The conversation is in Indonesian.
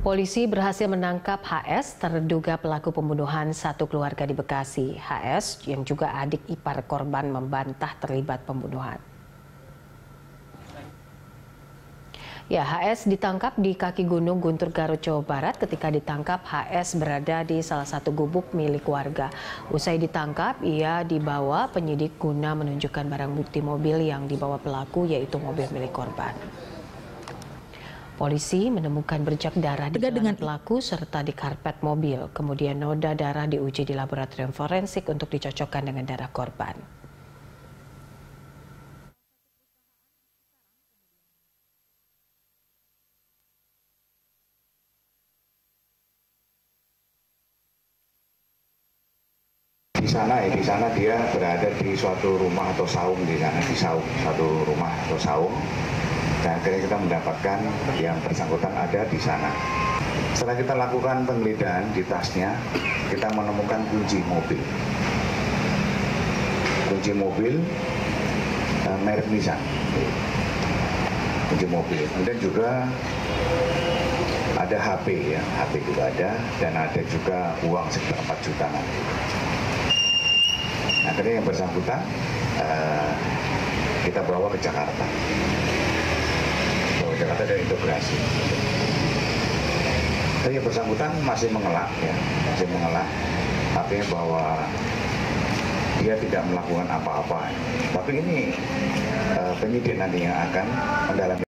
Polisi berhasil menangkap HS, terduga pelaku pembunuhan satu keluarga di Bekasi. HS, yang juga adik ipar korban, membantah terlibat pembunuhan. Ya, HS ditangkap di kaki Gunung Guntur, Garut, Jawa Barat. Ketika ditangkap, HS berada di salah satu gubuk milik warga. Usai ditangkap, ia dibawa penyidik guna menunjukkan barang bukti mobil yang dibawa pelaku, yaitu mobil milik korban. Polisi menemukan bercak darah di celana pelaku serta di karpet mobil. Kemudian noda darah diuji di laboratorium forensik untuk dicocokkan dengan darah korban. Di sana dia berada di suatu rumah atau saung, di sana di saung, satu rumah atau saung. Dan akhirnya kita mendapatkan yang bersangkutan ada di sana. Setelah kita lakukan penggeledahan di tasnya, kita menemukan kunci mobil. Kunci mobil merek Nissan. Kunci mobil. Kemudian juga ada HP, ya, HP juga ada, dan ada juga uang sekitar 4 jutaan. Akhirnya yang bersangkutan kita bawa ke Jakarta. Jakarta dan integrasi. Tapi yang bersangkutan masih mengelak, ya, masih mengelak. Artinya bahwa dia tidak melakukan apa-apa. Tapi ini penyidik nanti yang akan mendalami.